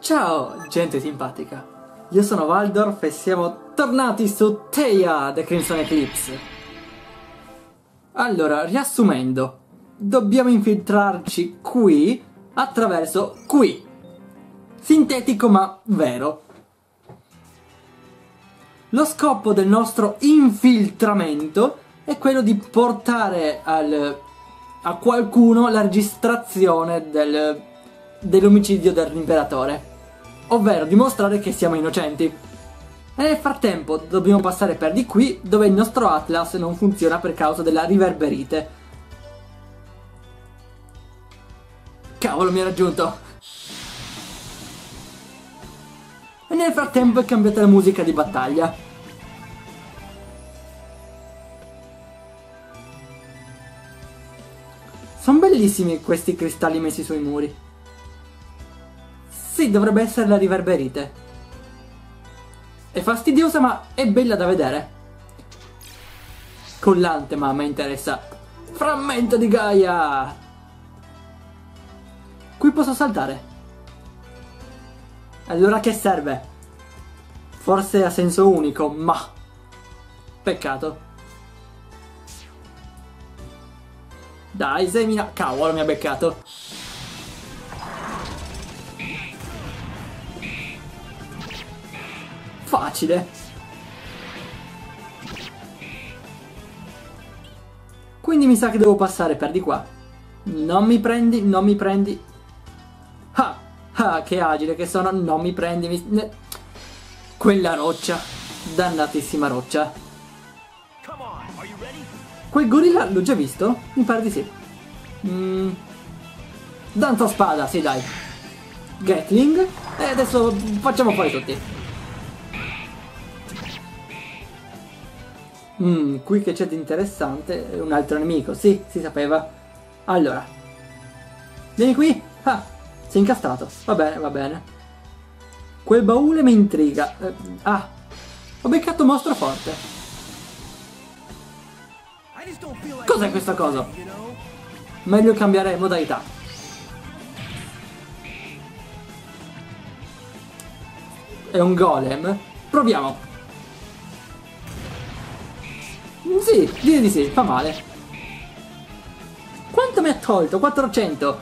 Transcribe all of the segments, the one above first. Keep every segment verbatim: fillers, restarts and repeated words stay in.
Ciao, gente simpatica. Io sono Waldorf e siamo tornati su Theia The Crimson Eclipse. Allora, riassumendo, dobbiamo infiltrarci qui attraverso qui. Sintetico ma vero. Lo scopo del nostro infiltramento è quello di portare al, a qualcuno la registrazione del, dell'omicidio dell'imperatore. Ovvero dimostrare che siamo innocenti. E nel frattempo dobbiamo passare per di qui, dove il nostro Atlas non funziona per causa della riverberite. Cavolo, mi ha raggiunto. E nel frattempo è cambiata la musica di battaglia. Sono bellissimi questi cristalli messi sui muri. Sì, dovrebbe essere la riverberite. È fastidiosa ma è bella da vedere. Collante, ma mi interessa. Frammento di Gaia! Qui posso saltare. Allora che serve? Forse a senso unico, ma... Peccato. Dai, semina... Cavolo, mi ha beccato. Facile. Quindi mi sa che devo passare per di qua. Non mi prendi, non mi prendi. Ah, ah, che agile che sono. Non mi prendi. Mi... Quella roccia. Dannatissima roccia. Quel gorilla l'ho già visto? Mi pare di sì. Mm. Danza spada, sì dai. Gatling. E adesso facciamo fuori tutti. Mmm, qui che c'è di interessante, un altro nemico, sì, si sapeva. Allora, vieni qui. Ah, sei incastrato, va bene, va bene. Quel baule mi intriga. eh, Ah, ho beccato un mostro forte. Cos'è questa cosa? Meglio cambiare modalità. È un golem. Proviamo. Sì, direi di sì, fa male. Quanto mi ha tolto? quattrocento.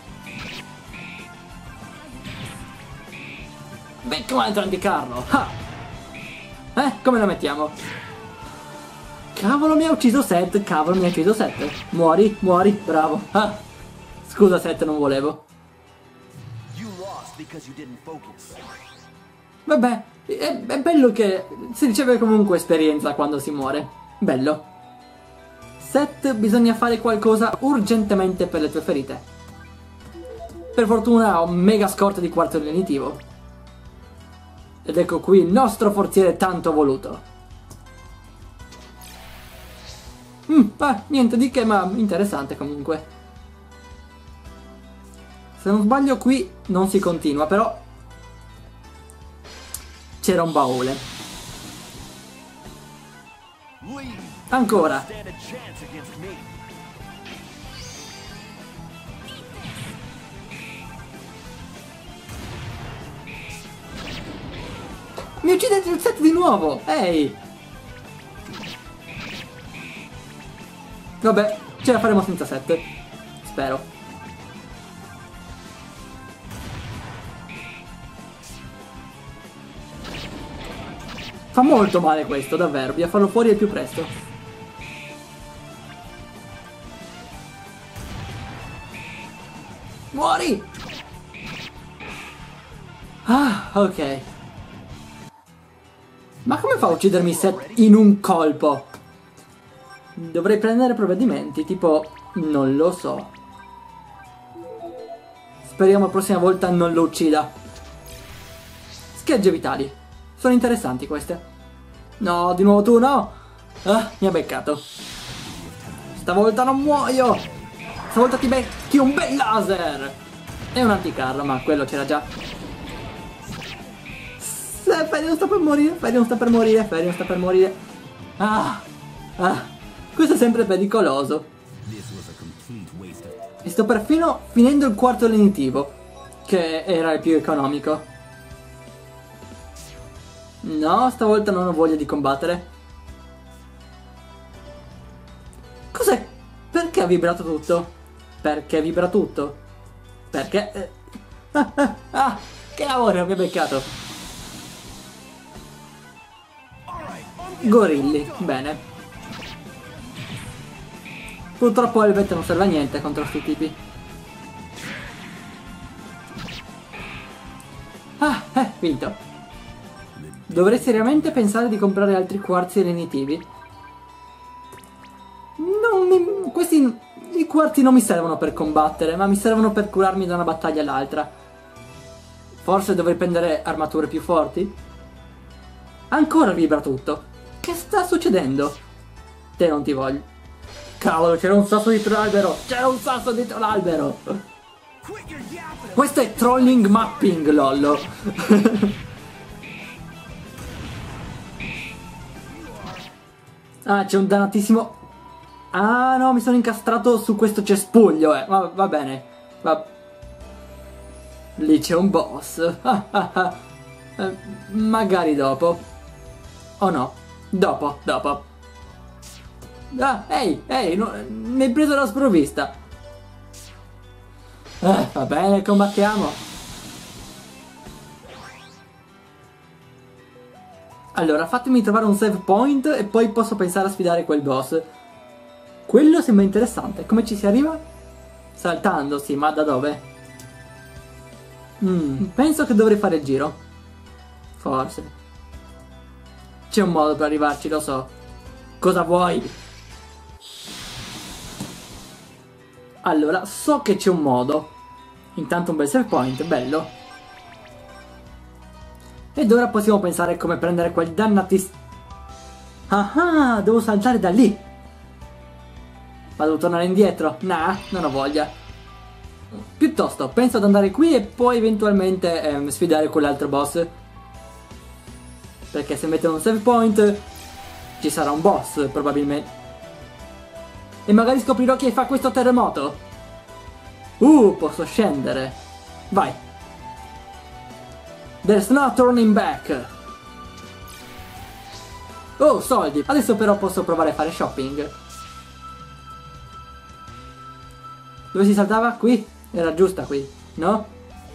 Becco un altro anticarro. Ah. Eh, come lo mettiamo? Cavolo, mi ha ucciso Seth. Cavolo, mi ha ucciso Seth. Muori, muori, bravo. Ah. Scusa Seth, non volevo. Vabbè, è, è bello che si riceve comunque esperienza quando si muore. Bello. Seth, bisogna fare qualcosa urgentemente per le tue ferite. Per fortuna ho un mega scorta di quarto lenitivo. Ed ecco qui il nostro forziere tanto voluto. Mm, ah, niente di che, ma interessante comunque. Se non sbaglio qui non si continua, però c'era un baule. Ancora. Mi uccidete il set di nuovo. Ehi. Vabbè, ce la faremo senza set. Spero. Fa molto male questo, davvero. Bisogna farlo fuori al più presto. Muori! Ah, ok. Ma come fa a uccidermi Seth in un colpo? Dovrei prendere provvedimenti, tipo... Non lo so. Speriamo la prossima volta non lo uccida. Schegge vitali. Sono interessanti queste. No, di nuovo tu, no! Ah, mi ha beccato. Stavolta non muoio! Stavolta ti becchi un bel laser! E un anticarro, ma quello c'era già. Ferry non sta per morire, Ferry non sta per morire, Ferry non sta per morire. Ah! Ah! Questo è sempre pericoloso. E sto perfino finendo il quarto lenitivo, che era il più economico. No, stavolta non ho voglia di combattere. Cos'è? Perché ha vibrato tutto? Perché vibra tutto? Perché... Eh... Ah, ah, ah, che lavoro mi ha beccato. Gorilli, bene. Purtroppo il vetro non serve a niente contro questi tipi. Ah, eh, vinto. Dovrei seriamente pensare di comprare altri quarzi lenitivi. Non mi... Questi... I quarzi non mi servono per combattere, ma mi servono per curarmi da una battaglia all'altra. Forse dovrei prendere armature più forti? Ancora vibra tutto. Che sta succedendo? Te non ti voglio. Cavolo, c'era un sasso dietro l'albero! C'era un sasso dietro l'albero! Questo è trolling mapping, lollo! Ah, c'è un dannatissimo... Ah, no, mi sono incastrato su questo cespuglio, eh. Va, va bene. Va... Lì c'è un boss. Ah, ah, ah. Eh, magari dopo. O no. Dopo, dopo. Ah, ehi, ehi, no, mi hai preso la sprovvista. Eh, va bene, combattiamo. Allora, fatemi trovare un save point e poi posso pensare a sfidare quel boss. Quello sembra interessante. Come ci si arriva? Saltando, sì, ma da dove? Mm, penso che dovrei fare il giro. Forse. C'è un modo per arrivarci, lo so. Cosa vuoi? Allora, so che c'è un modo. Intanto un bel save point, bello. Ed ora possiamo pensare come prendere quel dannatissimo... Ah, devo saltare da lì. Ma devo tornare indietro? Nah, non ho voglia. Piuttosto, penso ad andare qui e poi eventualmente ehm, sfidare quell'altro boss. Perché se mettono un save point ci sarà un boss, probabilmente. E magari scoprirò chi fa questo terremoto. Uh, posso scendere. Vai. There's no turning back. Oh, soldi. Adesso però posso provare a fare shopping. Dove si saltava? Qui? Era giusta qui, no?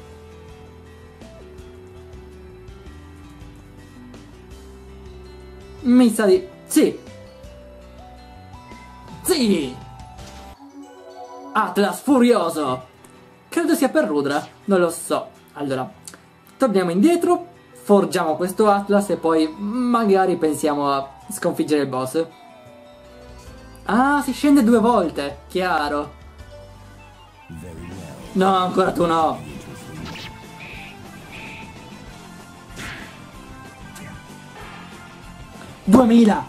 Mi sa di... Sì! Sì! Atlas furioso! Credo sia per Rudra, non lo so. Allora, torniamo indietro, forgiamo questo Atlas e poi magari pensiamo a sconfiggere il boss. Ah, si scende due volte, chiaro. No, ancora tu no. duemila.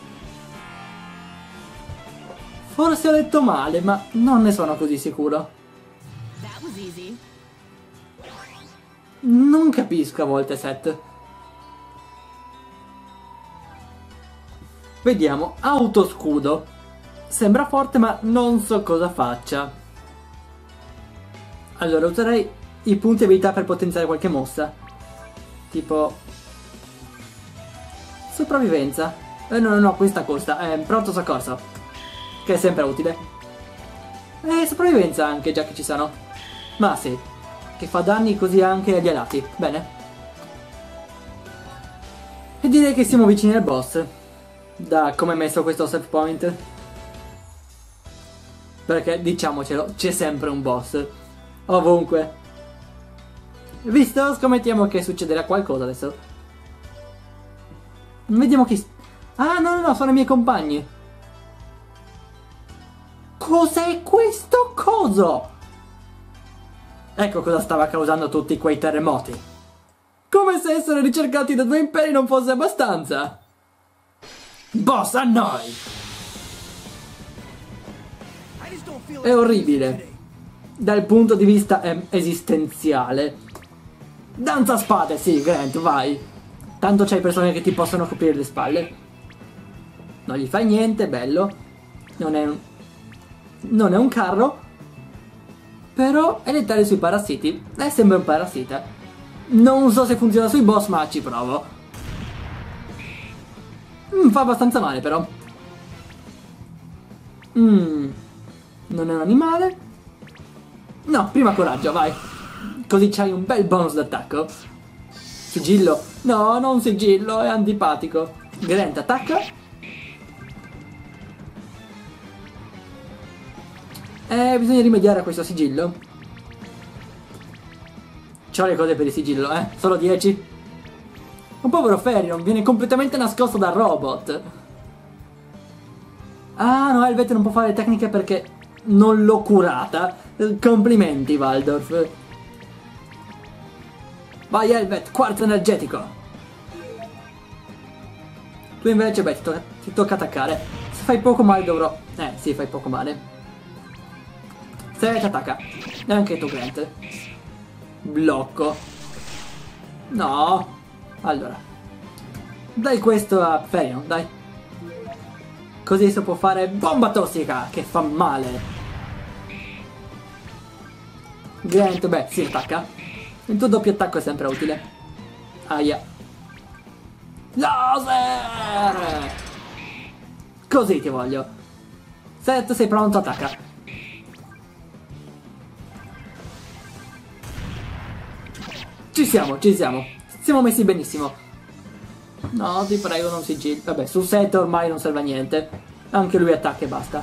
Forse ho detto male, ma non ne sono così sicuro. Non capisco a volte, Seth. Vediamo, autoscudo. Sembra forte, ma non so cosa faccia. Allora, userei i punti abilità per potenziare qualche mossa. Tipo... sopravvivenza. Eh, no, no, no, questa costa. Eh, pronto soccorso. Che è sempre utile. E sopravvivenza anche, già che ci sono. Ma sì. Che fa danni così anche agli alati. Bene. E direi che siamo vicini al boss. Da come è messo questo save point. Perché, diciamocelo, c'è sempre un boss. Ovunque. Visto? Scommettiamo che succederà qualcosa adesso. Vediamo chi... Ah, no, no, no, sono i miei compagni. Cos'è questo coso? Ecco cosa stava causando tutti quei terremoti. Come se essere ricercati da due imperi non fosse abbastanza. Boss, a noi! È orribile. Dal punto di vista eh, esistenziale. Danza spade, sì, Grant, vai. Tanto c'hai persone che ti possono coprire le spalle. Non gli fai niente, bello. Non è un... Non è un carro. Però è letale sui parassiti. Eh, sembra un parassita. Non so se funziona sui boss, ma ci provo. Mm, fa abbastanza male però. Mm, non è un animale. No, prima coraggio, vai. Così c'hai un bel bonus d'attacco. Sigillo. No, non sigillo, è antipatico. Grant, attacca. Eh, bisogna rimediare a questo sigillo. C'ho le cose per il sigillo, eh. Solo dieci. Un povero Ferion, viene completamente nascosto dal robot. Ah, no, Helvet non può fare le tecniche perché non l'ho curata. Complimenti, Waldorf. Vai, Helvet, quarto energetico. Tu invece, beh, ti, to ti tocca attaccare. Se fai poco male dovrò... Eh, sì, fai poco male. Se ti attacca. E anche tu, Grant. Blocco. No. Allora. Dai questo a Ferion, dai. Così si può fare bomba tossica, che fa male. Grant, beh, si attacca. Il tuo doppio attacco è sempre utile. Aia. Laser! Così ti voglio. Set, sei pronto, attacca. Ci siamo, ci siamo. Siamo messi benissimo. No, ti prego, non sigilli. Vabbè, su Set ormai non serve a niente. Anche lui attacca e basta.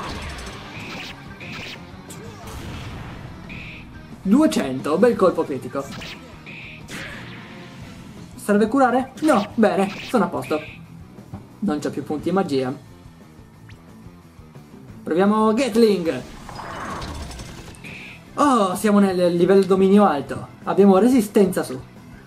duecento, bel colpo critico. Serve curare? No, bene, sono a posto. Non c'ho più punti di magia. Proviamo Gatling. Oh, siamo nel livello dominio alto. Abbiamo resistenza su.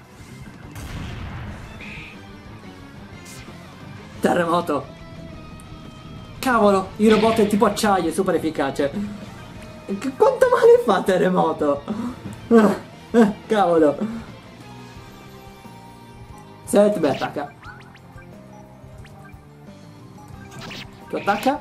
Terremoto. Cavolo, il robot è tipo acciaio, è super efficace. Quanto male fa terremoto? Ah, ah, cavolo. Set, beh, attacca. Tu attacca.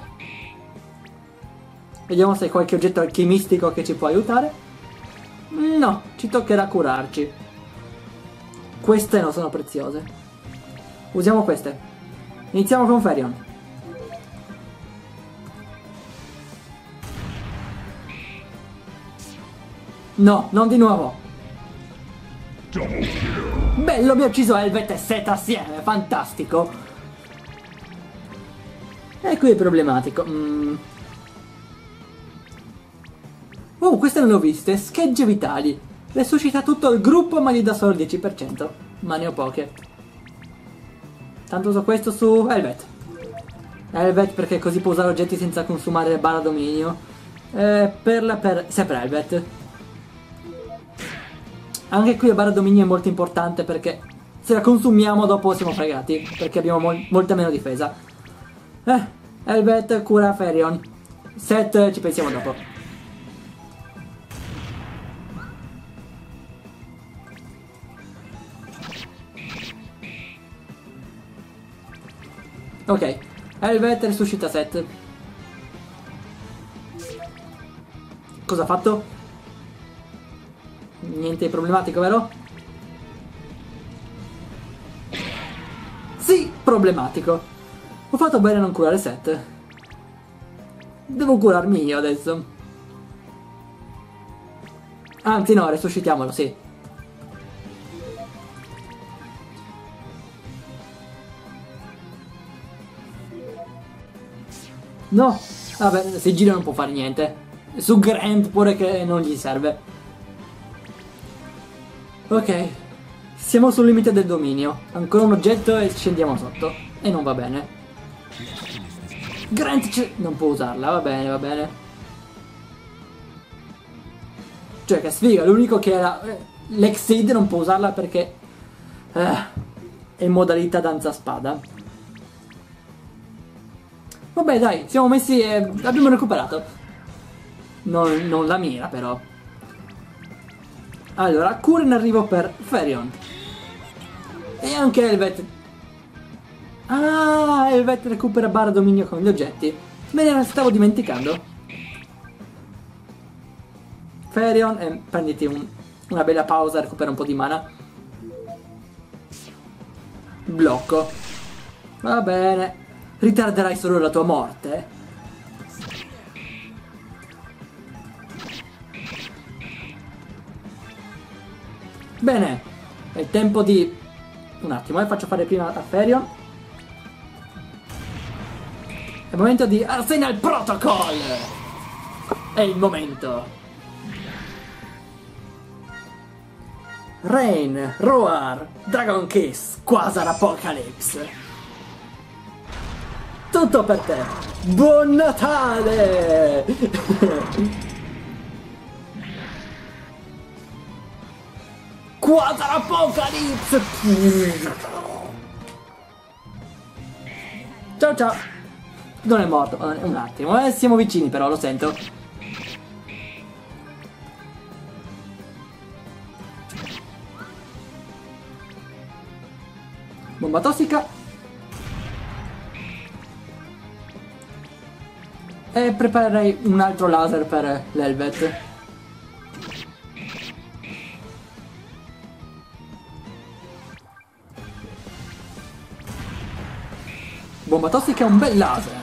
Vediamo se hai qualche oggetto alchimistico che ci può aiutare. No, ci toccherà curarci. Queste non sono preziose. Usiamo queste. Iniziamo con Ferion. No, non di nuovo. Bello, mi ha ucciso Helvet e Set assieme, fantastico. E qui è problematico. Mm. Oh, queste non le ho viste. Schegge vitali. Resuscita tutto il gruppo ma gli dà solo il dieci per cento. Ma ne ho poche. Tanto uso questo su Helvet. Helvet perché così può usare oggetti senza consumare barra dominio. Eh, per la per... sempre Helvet. Anche qui la barra dominio è molto importante perché se la consumiamo dopo siamo fregati. Perché abbiamo mol molta meno difesa. Eh, Helvet cura Ferion. Set ci pensiamo dopo. Ok, Helvet resuscita Set. Cosa ha fatto? Niente di problematico, vero? Sì, problematico. Ho fatto bene a non curare Set. Devo curarmi io adesso. Anzi no, resuscitiamolo, sì. No, vabbè, sigillo non può fare niente. Su Grant pure che non gli serve. Ok, siamo sul limite del dominio. Ancora un oggetto e scendiamo sotto. E non va bene. Grant non può usarla, va bene, va bene. Cioè che sfiga, l'unico che era... L'Exceed non può usarla perché... Eh, è in modalità danza spada. Vabbè dai, siamo messi e abbiamo recuperato. Non, non la mira però. Allora, cura in arrivo per Ferion. E anche Helvet. Ah, Helvet recupera barra dominio con gli oggetti. Me ne stavo dimenticando. Ferion, e prenditi un, una bella pausa, recupera un po' di mana. Blocco. Va bene. Ritarderai solo la tua morte? Bene. È il tempo di... Un attimo, eh, faccio fare prima a Ferion. È il momento di Arsenal Protocol! È il momento. Rain, Roar, Dragon Kiss, Quasar Apocalypse. Tutto per te. Buon Natale! Quasar Apocalypse! Ciao ciao! Non è morto, un attimo, eh, siamo vicini però, lo sento. Bomba tossica. E preparerei un altro laser per l'Helvet. Bomba tossica è un bel laser.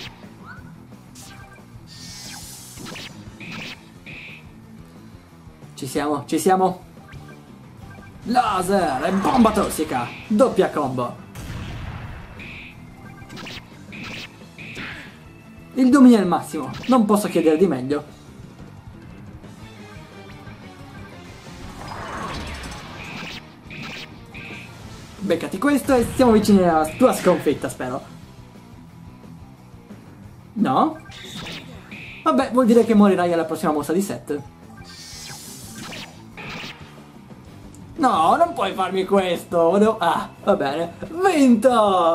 Ci siamo, ci siamo. Laser e bomba tossica. Doppia combo. Il dominio è il massimo. Non posso chiedere di meglio. Beccati questo e siamo vicini alla tua sconfitta, spero. No? Vabbè, vuol dire che morirai alla prossima mossa di set. No, non puoi farmi questo. No. Ah, va bene. Vinto!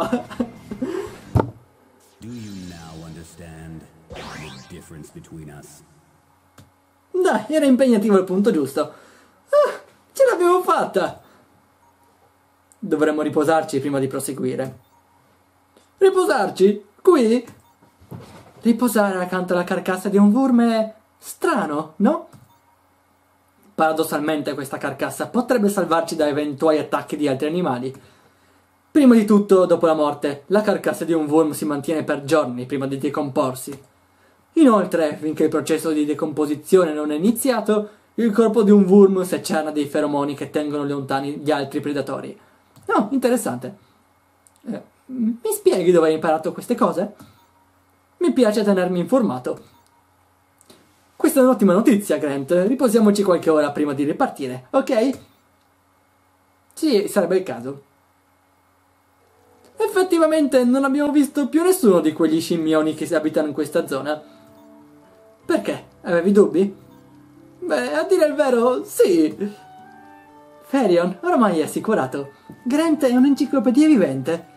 Do you now understand the difference between us? Dai, era impegnativo il punto giusto. Ah, ce l'abbiamo fatta! Dovremmo riposarci prima di proseguire. Riposarci? Qui? Riposare accanto alla carcassa di un Wurm è strano, no? Paradossalmente questa carcassa potrebbe salvarci da eventuali attacchi di altri animali. Prima di tutto, dopo la morte, la carcassa di un Wurm si mantiene per giorni prima di decomporsi. Inoltre, finché il processo di decomposizione non è iniziato, il corpo di un Wurm secreta dei feromoni che tengono lontani gli altri predatori. Oh, interessante. Eh, mi spieghi dove hai imparato queste cose? Mi piace tenermi informato. Questa è un'ottima notizia, Grant. Riposiamoci qualche ora prima di ripartire, ok? Sì, sarebbe il caso. Effettivamente non abbiamo visto più nessuno di quegli scimmioni che si abitano in questa zona. Perché? Avevi dubbi? Beh, a dire il vero, sì. Ferion, ormai è assicurato. Grant è un'enciclopedia vivente.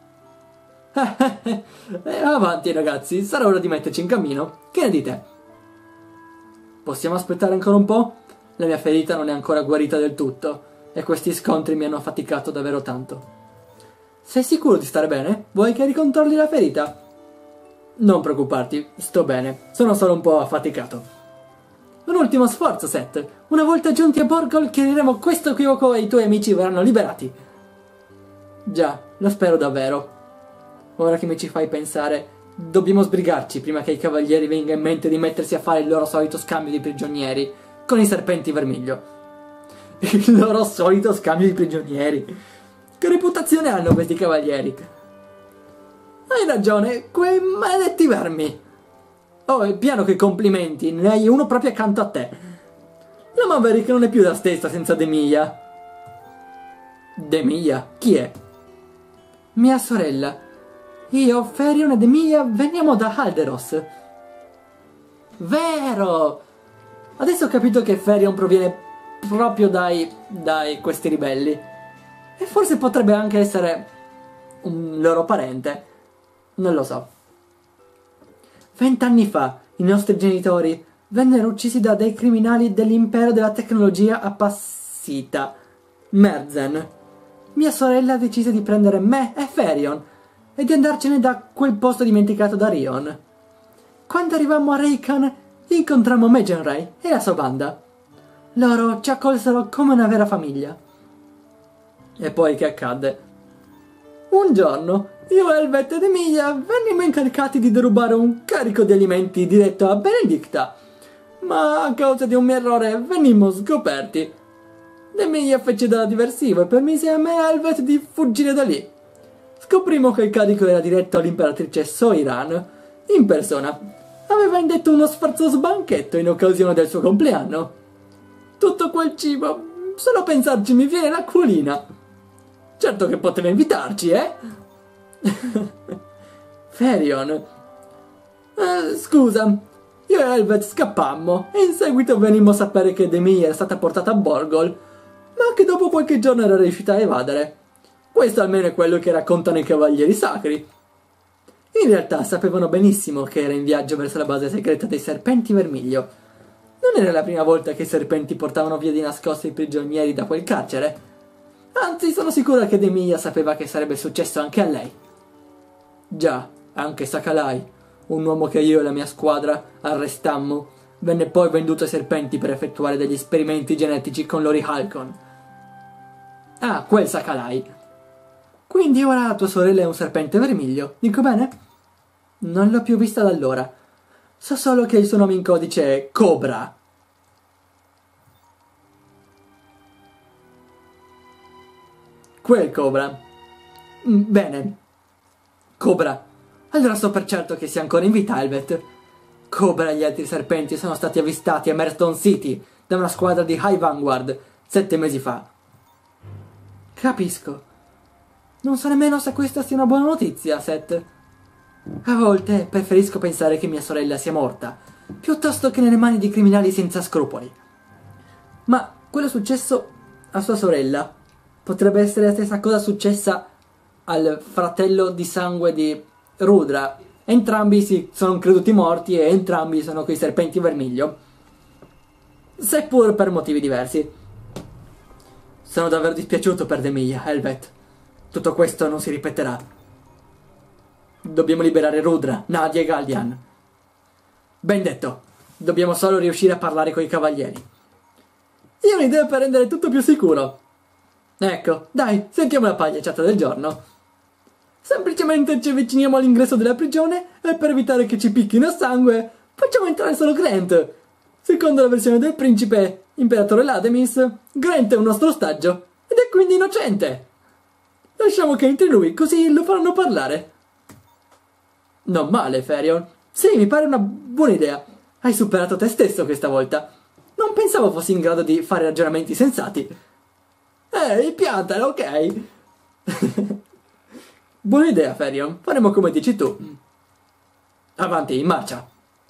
eh, avanti ragazzi, sarà ora di metterci in cammino. Che ne dite? Possiamo aspettare ancora un po'? La mia ferita non è ancora guarita del tutto e questi scontri mi hanno affaticato davvero tanto. Sei sicuro di stare bene? Vuoi che ricontrolli la ferita? Non preoccuparti, sto bene, sono solo un po' affaticato. Un ultimo sforzo, Seth. Una volta giunti a Borgol chiariremo questo equivoco e i tuoi amici verranno liberati. Già, lo spero davvero. Ora che mi ci fai pensare, dobbiamo sbrigarci prima che ai cavalieri venga in mente di mettersi a fare il loro solito scambio di prigionieri con i serpenti vermiglio. Il loro solito scambio di prigionieri. Che reputazione hanno questi cavalieri? Hai ragione, quei maledetti vermi. Oh, è pieno che complimenti, ne hai uno proprio accanto a te. La Maverick non è più la stessa senza Demilia. Demilia? Chi è? Mia sorella. Io, Ferion ed Emilia veniamo da Halderos. Vero! Adesso ho capito che Ferion proviene proprio dai, dai questi ribelli. E forse potrebbe anche essere un loro parente. Non lo so. Vent'anni fa i nostri genitori vennero uccisi da dei criminali dell'impero della tecnologia appassita, Merzen. Mia sorella decise di prendere me e Ferion e di andarcene da quel posto dimenticato da Rion. Quando arrivammo a Raycon, incontrammo Megenray e la sua banda. Loro ci accolsero come una vera famiglia. E poi che accadde? Un giorno, io, Helvet ed Emilia vennimo incaricati di derubare un carico di alimenti diretto a Benedicta, ma a causa di un mio errore venimmo scoperti. Emilia fece da diversivo e permise a me e Helvet di fuggire da lì. Scoprimo che il carico era diretto all'imperatrice Soiran in persona. Aveva indetto uno sfarzoso banchetto in occasione del suo compleanno. Tutto quel cibo, solo a pensarci mi viene l'acquolina. Certo che poteva invitarci, eh? Ferion. Eh, scusa, io e Helvet scappammo e in seguito venimmo a sapere che Demi era stata portata a Borgol, ma che dopo qualche giorno era riuscita a evadere. Questo almeno è quello che raccontano i cavalieri sacri. In realtà sapevano benissimo che era in viaggio verso la base segreta dei Serpenti Vermiglio. Non era la prima volta che i serpenti portavano via di nascosto i prigionieri da quel carcere. Anzi, sono sicura che Emilia sapeva che sarebbe successo anche a lei. Già, anche Sakalai, un uomo che io e la mia squadra arrestammo, venne poi venduto ai serpenti per effettuare degli esperimenti genetici con Lori Halcon. Ah, quel Sakalai. Quindi ora tua sorella è un serpente vermiglio, dico bene? Non l'ho più vista da allora. So solo che il suo nome in codice è Cobra. Quel Cobra. Mm, bene. Cobra. Allora so per certo che sia ancora in vita, Helvet. Cobra e gli altri serpenti sono stati avvistati a Marston City da una squadra di High Vanguard sette mesi fa. Capisco. Non so nemmeno se questa sia una buona notizia, Seth. A volte preferisco pensare che mia sorella sia morta, piuttosto che nelle mani di criminali senza scrupoli. Ma quello successo a sua sorella potrebbe essere la stessa cosa successa al fratello di sangue di Rudra. Entrambi si sono creduti morti e entrambi sono quei serpenti vermiglio, seppur per motivi diversi. Sono davvero dispiaciuto per Emilia, Helvet. Tutto questo non si ripeterà. Dobbiamo liberare Rudra, Nadia e Galdian. Ben detto, dobbiamo solo riuscire a parlare coi cavalieri. Io ho un'idea per rendere tutto più sicuro. Ecco, dai, sentiamo la pagliacciata del giorno. Semplicemente ci avviciniamo all'ingresso della prigione e per evitare che ci picchino sangue, facciamo entrare solo Grant. Secondo la versione del principe imperatore Lademis, Grant è un nostro ostaggio ed è quindi innocente. Lasciamo che entri lui, così lo faranno parlare. Non male, Ferion. Sì, mi pare una buona idea. Hai superato te stesso questa volta. Non pensavo fossi in grado di fare ragionamenti sensati. Ehi, piantala, ok? Buona idea, Ferion. Faremo come dici tu. Avanti, in marcia.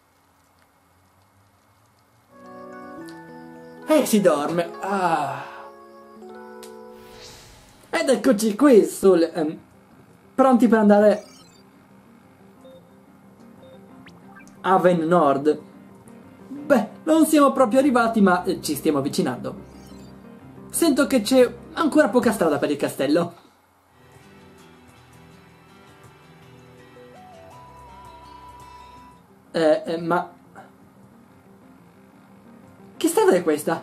E si dorme. Ah. Ed eccoci qui sul... Um, pronti per andare... a Ven Nord. Beh, non siamo proprio arrivati, ma eh, ci stiamo avvicinando. Sento che c'è ancora poca strada per il castello. Eh, eh, ma... Che strada è questa?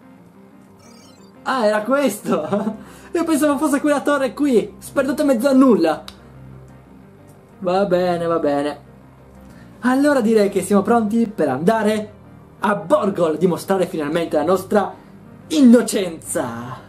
Ah, era questo! Io pensavo fosse quella torre qui, sperduta in mezzo a nulla. Va bene, va bene. Allora direi che siamo pronti per andare a Borgol, dimostrare finalmente la nostra innocenza.